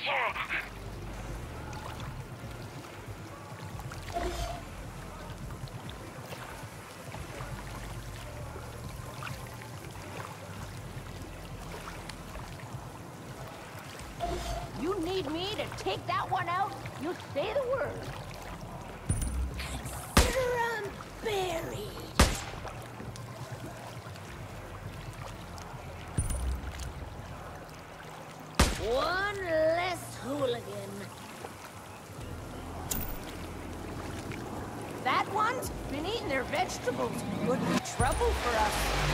You need me to take that one out? You say the word. Consider 'em buried. One less hooligan. That one's been eating their vegetables. Could be trouble for us.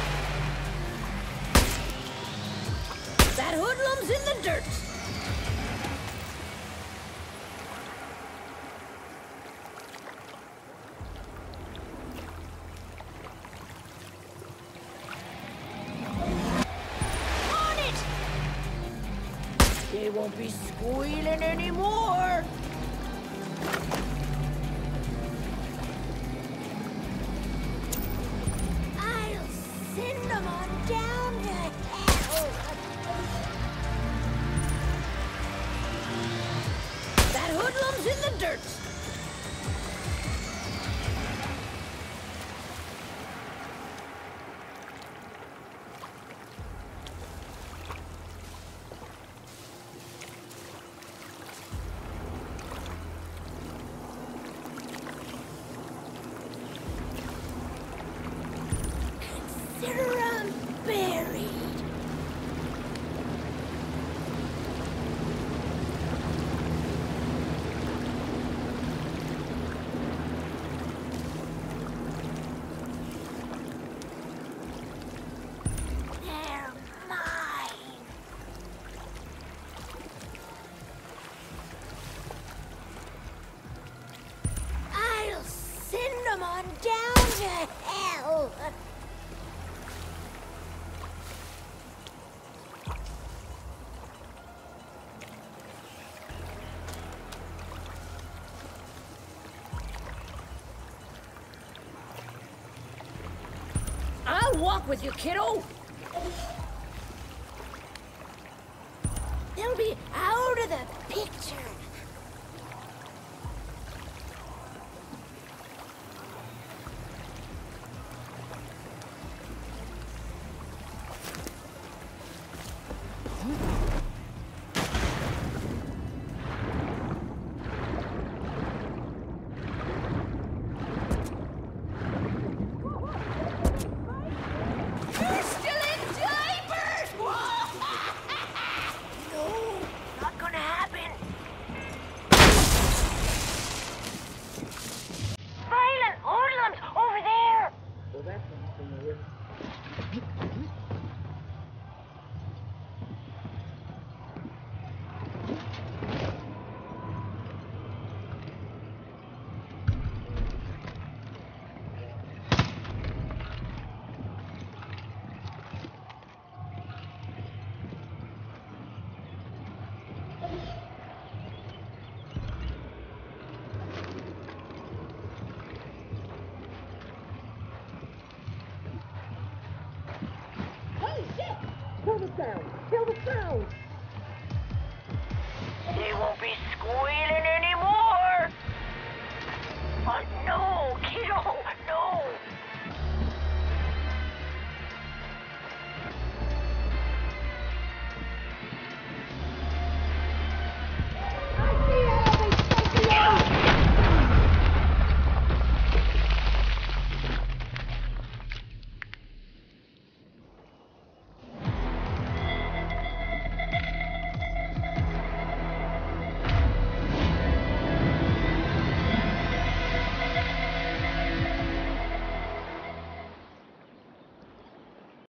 That hoodlum's in the dirt. On it! They won't be squealing anymore. I'll send them on down to hell. That hoodlum's in the dirt. Consider 'em buried. They're mine. I'll send them on down to hell. I'll walk with you, kiddo. They'll be out of the picture. You're still in diapers! No, not gonna happen. Violent hoodlums over there. Well, that sounds familiar. Hey, shit! Kill the sound! Kill the sound! They won't be squealing